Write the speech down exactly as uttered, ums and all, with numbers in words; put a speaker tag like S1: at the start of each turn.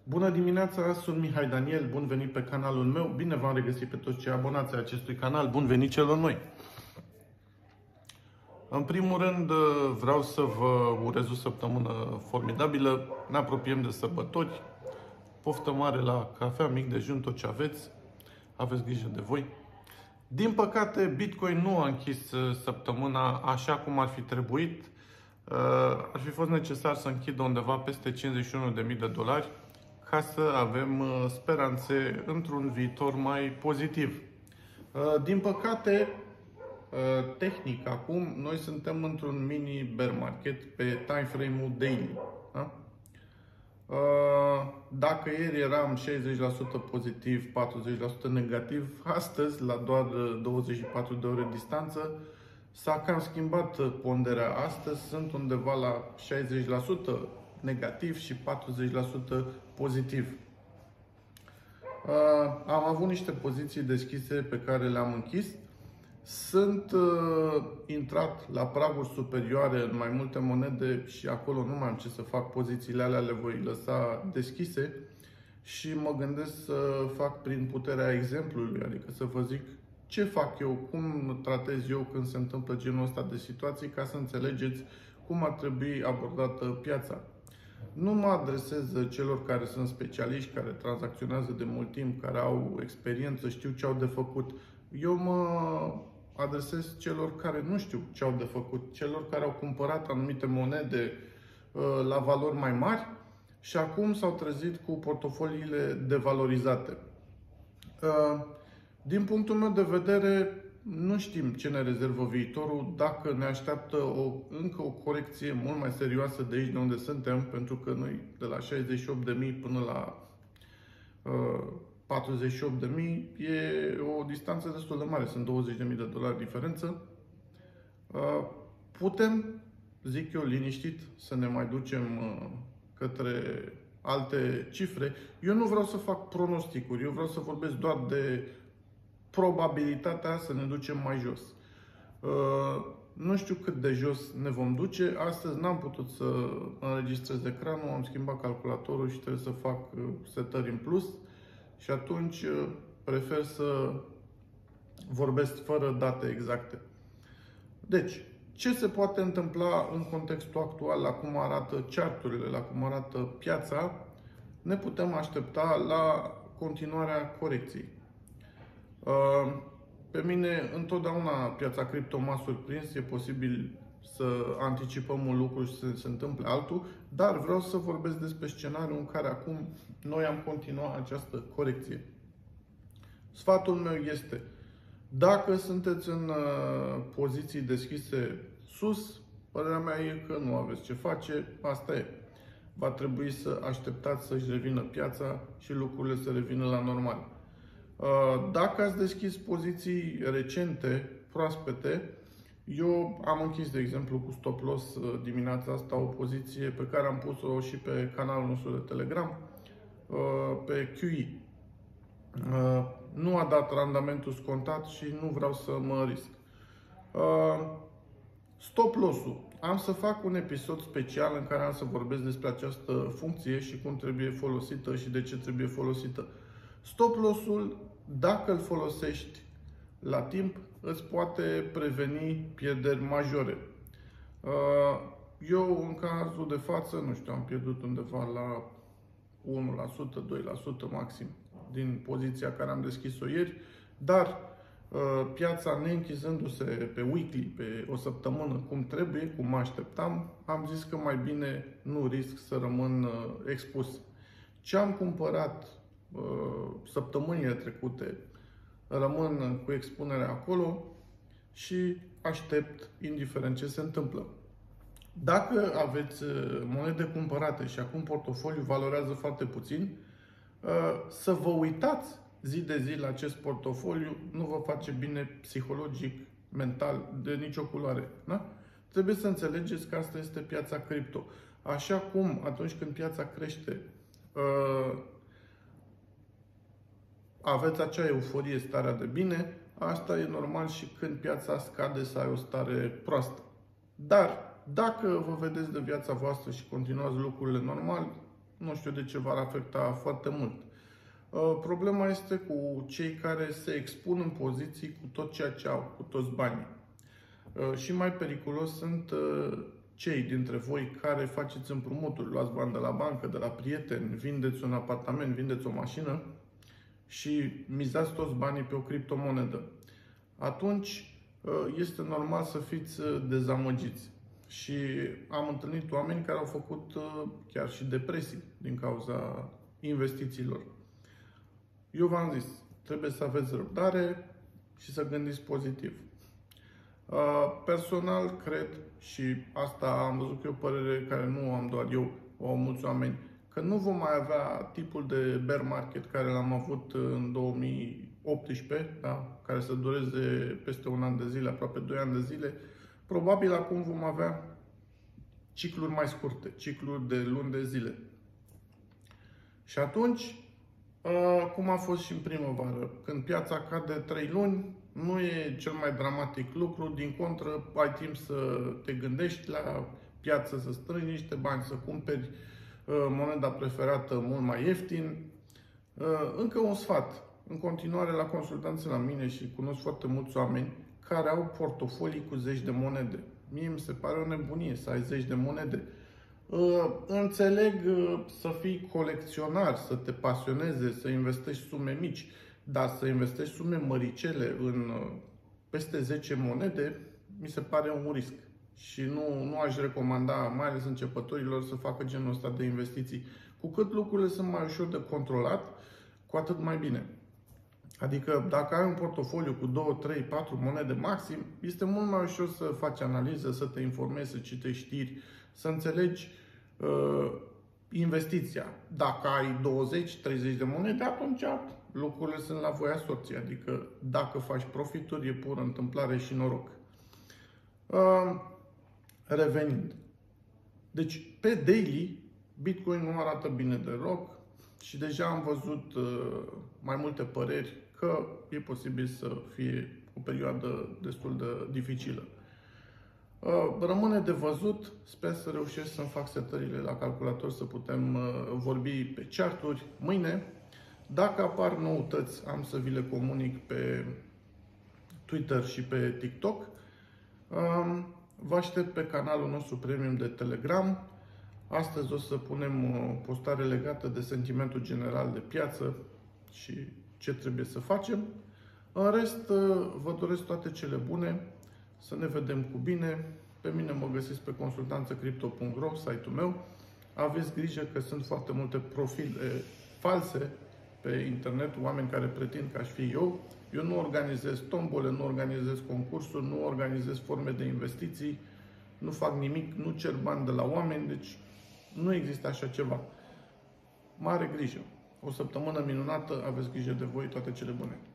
S1: Bună dimineața, sunt Mihai Daniel, bun venit pe canalul meu, bine v-am regăsit pe toți cei abonați ai acestui canal, bun venit celor noi! În primul rând vreau să vă urez o săptămână formidabilă, ne apropiem de sărbători, poftă mare la cafea, mic dejun, tot ce aveți, aveți grijă de voi. Din păcate, Bitcoin nu a închis săptămâna așa cum ar fi trebuit, ar fi fost necesar să închidă undeva peste cincizeci și unu de mii de dolari, ca să avem speranțe într-un viitor mai pozitiv. Din păcate, tehnic, acum, noi suntem într-un mini bear market pe time frame-ul daily. Da? Dacă ieri eram șaizeci la sută pozitiv, patruzeci la sută negativ, astăzi, la doar douăzeci și patru de ore distanță, s-a cam schimbat ponderea. Astăzi sunt undeva la șaizeci la sută negativ și patruzeci la sută pozitiv. Uh, am avut niște poziții deschise pe care le-am închis. Sunt uh, intrat la praguri superioare în mai multe monede și acolo nu mai am ce să fac. Pozițiile alea le voi lăsa deschise și mă gândesc să fac prin puterea exemplului, adică să vă zic ce fac eu, cum tratez eu când se întâmplă genul ăsta de situații, ca să înțelegeți cum ar trebui abordată piața. Nu mă adresez celor care sunt specialiști, care tranzacționează de mult timp, care au experiență, știu ce au de făcut. Eu mă adresez celor care nu știu ce au de făcut, celor care au cumpărat anumite monede la valori mai mari și acum s-au trezit cu portofoliile devalorizate. Din punctul meu de vedere, nu știm ce ne rezervă viitorul, dacă ne așteaptă o, încă o corecție mult mai serioasă de aici de unde suntem, pentru că noi de la șaizeci și opt de mii până la uh, patruzeci și opt de mii e o distanță destul de mare, sunt douăzeci de mii de dolari diferență. Uh, putem, zic eu liniștit, să ne mai ducem uh, către alte cifre. Eu nu vreau să fac pronosticuri, eu vreau să vorbesc doar de probabilitatea să ne ducem mai jos. Uh, nu știu cât de jos ne vom duce. Astăzi n-am putut să înregistrez ecranul, am schimbat calculatorul și trebuie să fac setări în plus și atunci uh, prefer să vorbesc fără date exacte. Deci, ce se poate întâmpla în contextul actual, la cum arată charturile, la cum arată piața? Ne putem aștepta la continuarea corecției. Pe mine, întotdeauna piața cripto m-a surprins, e posibil să anticipăm un lucru și să se întâmple altul, dar vreau să vorbesc despre scenariul în care acum noi am continuat această corecție. Sfatul meu este, dacă sunteți în poziții deschise sus, părerea mea e că nu aveți ce face, asta e. Va trebui să așteptați să-și revină piața și lucrurile să revină la normal. Dacă ați deschis poziții recente, proaspete, eu am închis, de exemplu, cu stop loss dimineața asta o poziție pe care am pus-o și pe canalul nostru de Telegram, pe Q E. Nu a dat randamentul scontat și nu vreau să mă risc. Stop loss-ul. Am să fac un episod special în care am să vorbesc despre această funcție și cum trebuie folosită și de ce trebuie folosită. Stop loss-ul, dacă îl folosești la timp, îți poate preveni pierderi majore. Eu, în cazul de față, nu știu, am pierdut undeva la unu la sută, doi la sută maxim din poziția care am deschis-o ieri, dar piața neînchizându-se pe weekly, pe o săptămână cum trebuie, cum mă așteptam, am zis că mai bine nu risc să rămân expus. Ce am cumpărat săptămânile trecute, rămân cu expunerea acolo și aștept indiferent ce se întâmplă. Dacă aveți monede cumpărate și acum portofoliul valorează foarte puțin, să vă uitați zi de zi la acest portofoliu nu vă face bine psihologic, mental, de nicio culoare. Da? Trebuie să înțelegeți că asta este piața cripto. Așa cum atunci când piața crește, aveți acea euforie, starea de bine, asta e normal și când piața scade să ai o stare proastă. Dar, dacă vă vedeți de viața voastră și continuați lucrurile normal, nu știu de ce v-ar afecta foarte mult. Problema este cu cei care se expun în poziții cu tot ceea ce au, cu toți banii. Și mai periculos sunt cei dintre voi care faceți împrumuturi, luați bani de la bancă, de la prieteni, vindeți un apartament, vindeți o mașină și mizați toți banii pe o criptomonedă. Atunci este normal să fiți dezamăgiți. Și am întâlnit oameni care au făcut chiar și depresii din cauza investițiilor. Eu v-am zis, trebuie să aveți răbdare și să gândiți pozitiv. Personal, cred, și asta am văzut că e o părere care nu am doar eu, o au mulți oameni, că nu vom mai avea tipul de bear market care l-am avut în două mii optsprezece, da? Care să dureze peste un an de zile, aproape doi ani de zile. Probabil acum vom avea cicluri mai scurte, cicluri de luni de zile. Și atunci, cum a fost și în primăvară, când piața cade trei luni, nu e cel mai dramatic lucru, din contră, ai timp să te gândești la piață, să strângi niște bani, să cumperi moneda preferată mult mai ieftin. Încă un sfat, în continuare la consultanță la mine și cunosc foarte mulți oameni care au portofolii cu zeci de monede. Mie mi se pare o nebunie să ai zeci de monede. Înțeleg să fii colecționar, să te pasioneze, să investești sume mici, dar să investești sume măricele în peste zece monede, mi se pare un risc. Și nu, nu aș recomanda, mai ales începătorilor, să facă genul ăsta de investiții. Cu cât lucrurile sunt mai ușor de controlat, cu atât mai bine. Adică dacă ai un portofoliu cu două, trei, patru monede maxim, este mult mai ușor să faci analiză, să te informezi, să citești știri, să înțelegi uh, investiția. Dacă ai douăzeci, treizeci de monede, atunci lucrurile sunt la voia sorții. Adică dacă faci profituri, e pură întâmplare și noroc. Uh, revenind. Deci, pe daily, Bitcoin nu arată bine deloc și deja am văzut uh, mai multe păreri că e posibil să fie o perioadă destul de dificilă. Rămâne de văzut, sper să reușesc să-mi fac setările la calculator să putem vorbi pe charturi mâine. Dacă apar noutăți, am să vi le comunic pe Twitter și pe TikTok. Vă aștept pe canalul nostru premium de Telegram. Astăzi o să punem o postare legată de sentimentul general de piață și ce trebuie să facem. În rest, vă doresc toate cele bune, să ne vedem cu bine. Pe mine mă găsiți pe consultanță cripto punct ro, site-ul meu. Aveți grijă că sunt foarte multe profile false pe internet, oameni care pretind că aș fi eu. Eu nu organizez tombole, nu organizez concursuri, nu organizez forme de investiții, nu fac nimic, nu cer bani de la oameni, deci nu există așa ceva. Mare grijă! O săptămână minunată, aveți grijă de voi, toate cele bune!